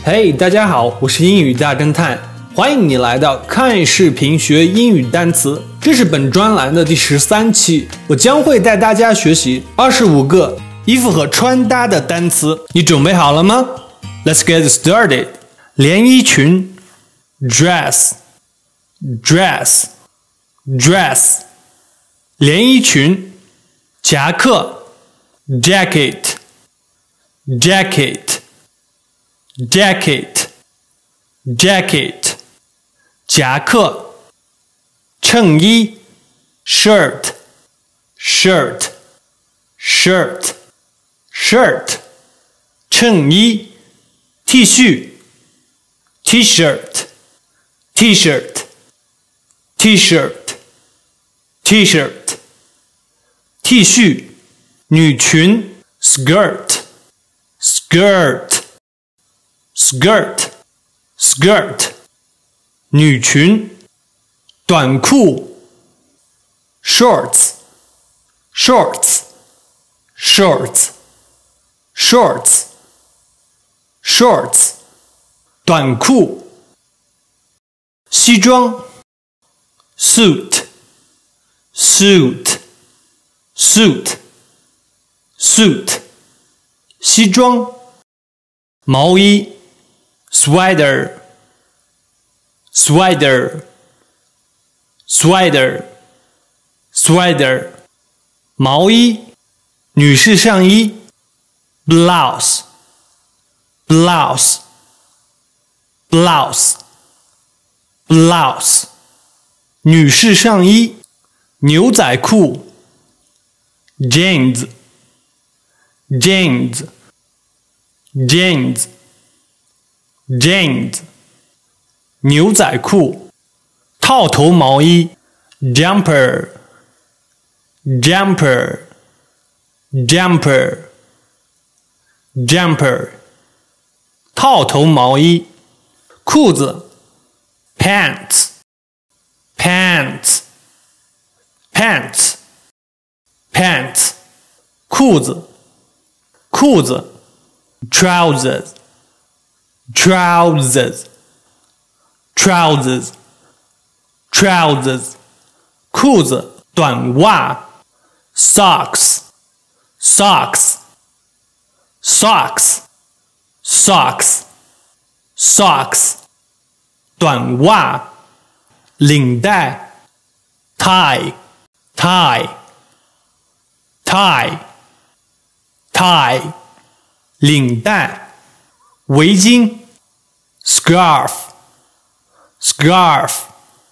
嘿，大家好，我是英语大侦探，欢迎你来到看视频学英语单词。这是本专栏的第13期，我将会带大家学习25个衣服和穿搭的单词。你准备好了吗？ Let's get started. 连衣裙 dress dress dress 连衣裙夹克 jacket jacket jacket jacket 夹克衬衣 shirt shirt shirt shirt 衬衣 T 恤 T-shirt T-shirt T-shirt T-shirt T 恤女裙 skirt skirt skirt skirt 女裙短裤 shorts shorts shorts shorts shorts 短裤西装 suit suit suit suit 西装毛衣 sweater sweater sweater sweater 毛衣女士上衣 blouse blouse blouse blouse 女士上衣牛仔裤 jeans jeans jeans jeans 牛仔裤套头毛衣 jumper jumper jumper jumper 套头毛衣裤子 pants pants pants pants 裤子裤子 trousers trousers trousers trousers 裤子短袜 socks socks socks socks socks 短袜领带 tie tie tie tie 领带围巾 scarf scarf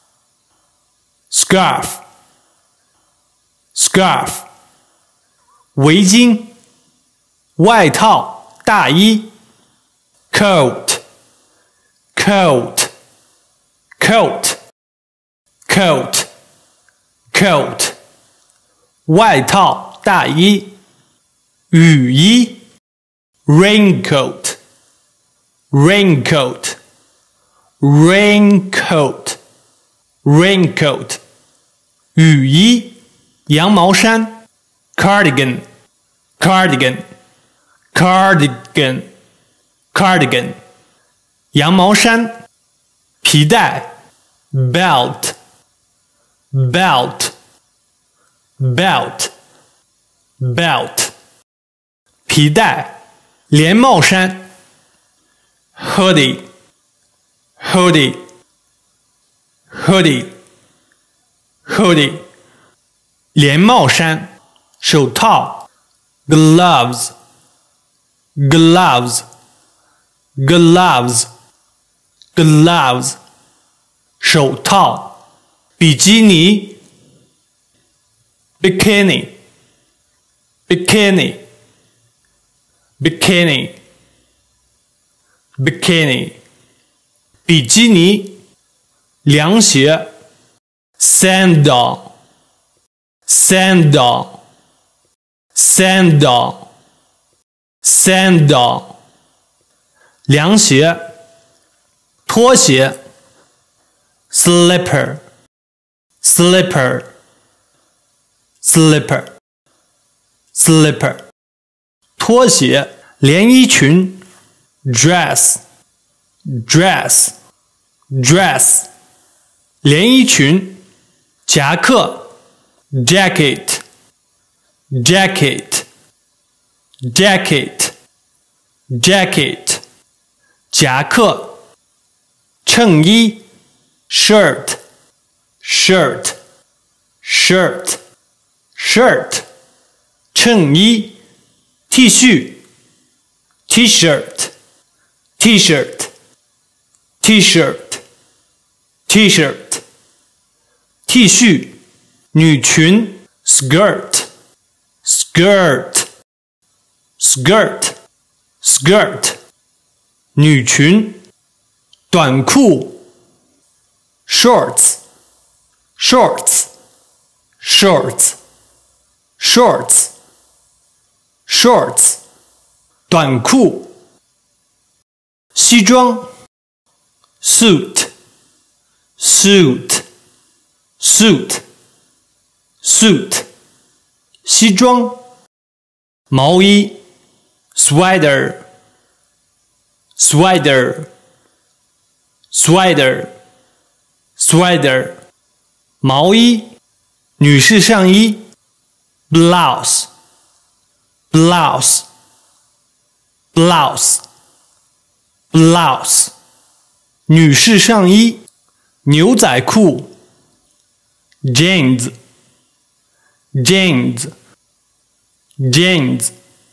scarf scarf 围巾外套大衣 coat coat coat coat coat 外套大衣雨衣 raincoat raincoat raincoat raincoat 雨衣羊毛衫 cardigan cardigan cardigan cardigan 羊毛衫皮带 belt belt belt belt 皮带连帽衫 hoodie hoodie hoodie hoodie 连帽衫手套 gloves gloves gloves gloves 手套比基尼 bikini bikini bikini bikini 比基尼凉鞋 sandal sandal sandal sandal 凉鞋拖鞋 slipper slipper slipper slipper 拖鞋连衣裙 dress dress dress 连衣裙夹克 jacket jacket jacket jacket 夹克衬衣 shirt shirt shirt shirt 衬衣 T 恤 T-shirt T-shirt T-shirt T-shirt T 恤女裙 skirt skirt skirt skirt 女裙短裤 shorts shorts shorts shorts shorts 短裤西装 suit suit suit suit 西装毛衣 sweater sweater sweater sweater 毛衣女士上衣 blouse blouse blouse blouse 女士上衣牛仔裤 jeans jeans jeans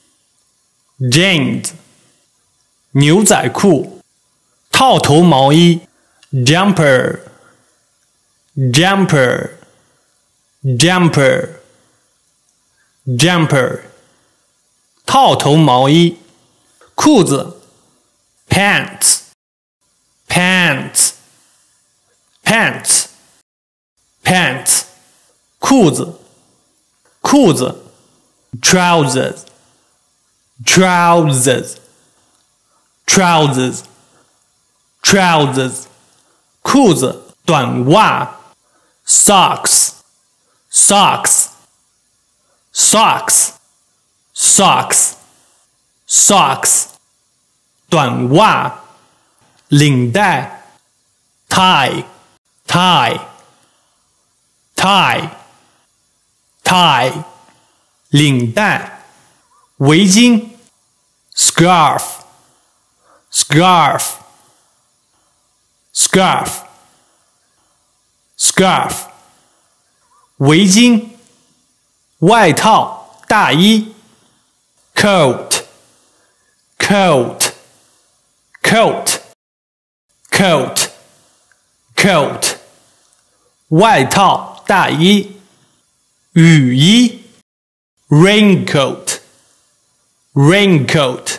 jeans 牛仔裤套头毛衣 jumper jumper jumper jumper 套头毛衣裤子 pants pants pants pants 裤子裤子 trousers trousers trousers trousers 裤子短袜 socks socks socks socks socks 短袜领带 tie tie tie tie 领带围巾 scarf scarf scarf scarf 围巾外套大衣 coat coat coat coat coat 外套大衣雨衣 raincoat raincoat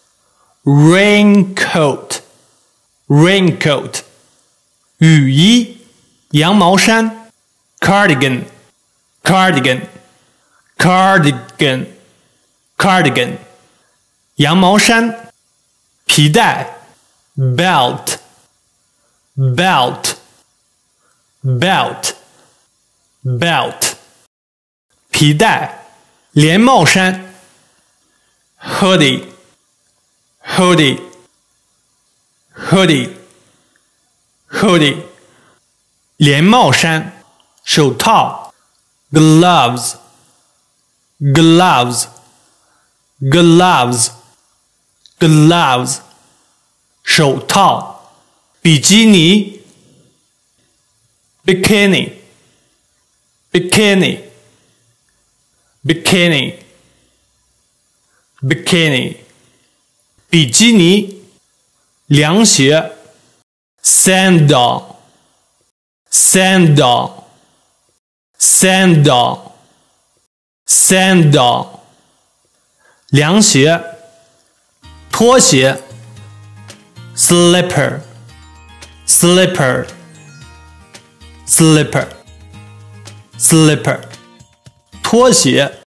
raincoat raincoat 雨衣羊毛衫 cardigan cardigan cardigan cardigan 羊毛衫皮带 belt belt belt belt 皮带连帽衫 hoodie hoodie hoodie hoodie 连帽衫手套 gloves gloves gloves gloves 手套比基尼 bikini bikini bikini bikini 比基尼凉鞋 sandal sandal sandal sandal 凉鞋拖鞋 slipper slipper slipper slipper 拖鞋